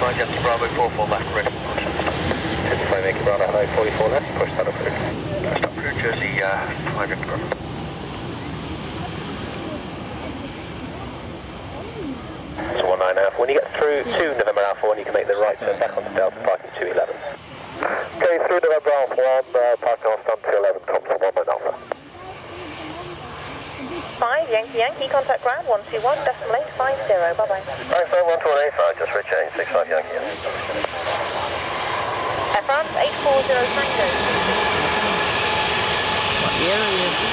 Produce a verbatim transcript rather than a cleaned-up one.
fifty-five Yankee Bravo four four left, ready. fifty-five Yankee Bravo, hello, forty-four left, push that up through. Stop through Jersey, uh, five Yankee Bravo. So one nine half. When you get through to November Alpha one, you can make the right turn back onto Delta, parking two eleven. Okay, through November Alpha one, uh, parking on stand two eleven, come to one nine Alpha. five Yankee Yankee, contact ground one two one, decimal eight five zero, bye bye. Thanks, one two one eight five, just for a change, six five Yankee Yankee. Air France eight four zero Tango. What year are you?